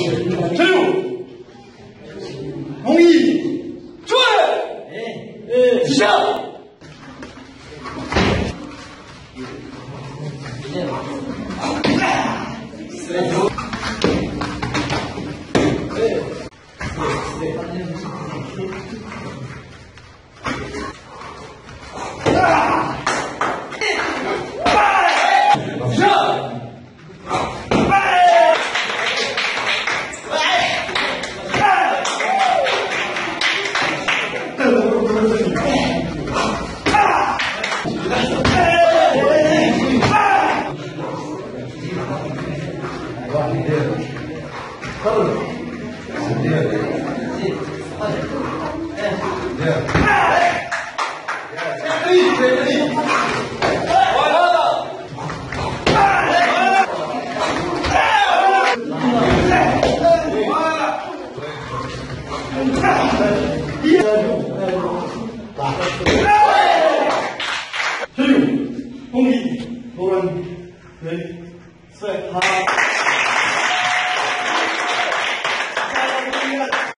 陈六，同意，准，起身。陈六，同意，投篮，对，4，好。